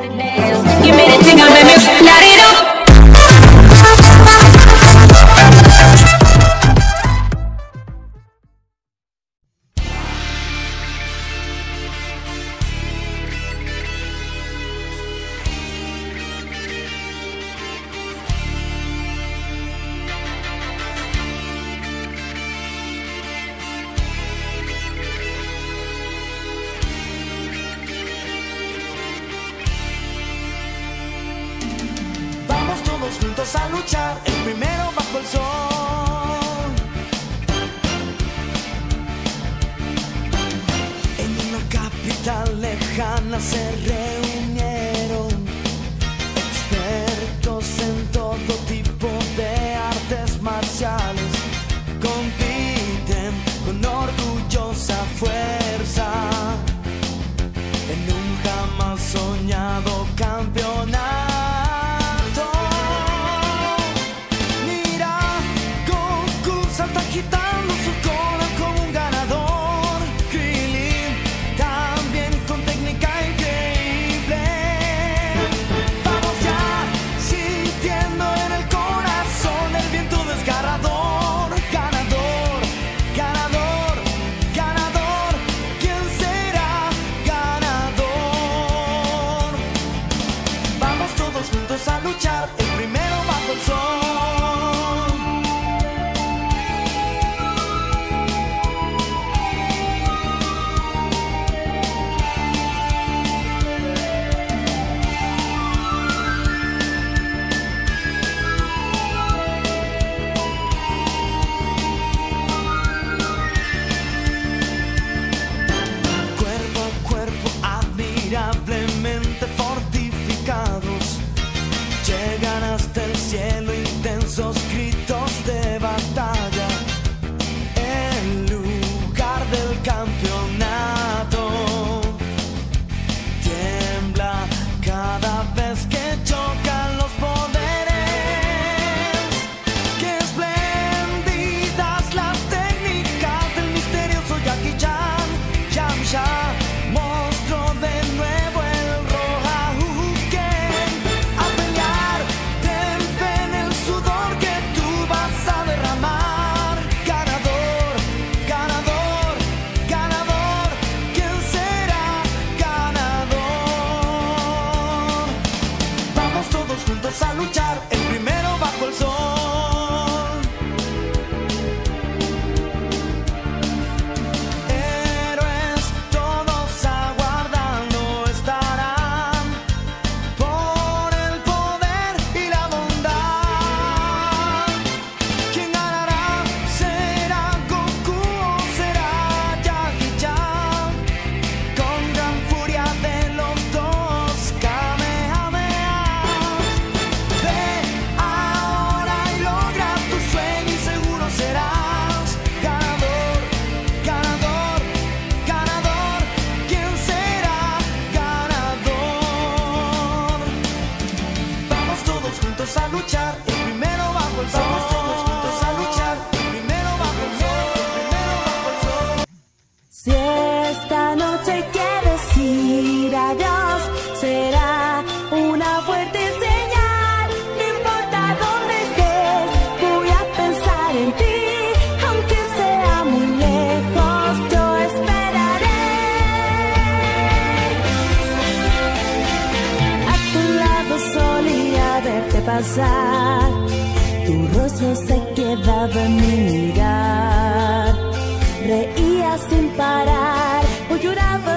You made it tingle, baby. Light it up. Juntos a luchar, el primero bajo el sol. En una capital lejana se reunieron expertos en todo tipo de artes marciales. Compiten con orgullosa fuerza en un jamás soñado campeonato. Agitando su cola como un ganador. Krillin también con técnica increíble. Vamos ya sintiendo en el corazón el viento desgarrador. Ganador, ganador, ganador. ¿Quién será ganador? Vamos todos juntos a luchar, el primero bajo el sol. Admirablemente fortificados, llegan hasta el cielo intensos gritos de batalla. En lugar del campeonato tiembla cada vez que chocan los poderes. Qué espléndidas las técnicas del misterioso Jackie Chan. Yamcha mostró de nuevo el Rohauken. A pelear, ten fe en el sudor que tú vas a derramar. Ganador, ganador, ganador. ¿Quién será ganador? Vamos todos juntos a luchar, el primero bajo el sol. A luchar, el primero bajo el sol. Vamos todos juntos a luchar, el primero bajo el sol, el primero bajo el sol. Si esta noche quieres ir adiós, será una fuerte señal. No importa dónde estés, voy a pensar en ti. Aunque sea muy lejos, yo esperaré. A tu lado solía verte pasar, tu rostro se quedaba en mi mirar. Reías sin parar o llorabas